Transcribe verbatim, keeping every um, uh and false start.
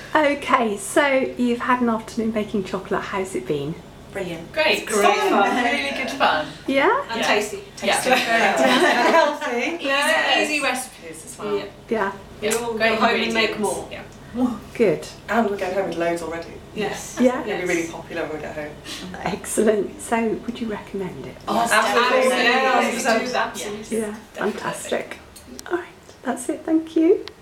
Okay, so you've had an afternoon baking chocolate. How's it been? Brilliant. Great, It's great fun. Really good fun. Yeah? And Yeah. tasty. Yeah. Tasty. And healthy. Easy, Yes. easy recipes as well. Yeah. Yeah. Yeah, We'll great go home and make ingredients. more. Yeah. Good. And we're going home with loads already. Yes. Yeah. It'll be really popular when we get home. Excellent. So, would you recommend it? Oh, Absolutely. absolutely. Yeah, Absolutely. absolutely. Yeah. Fantastic. All right. That's it. Thank you.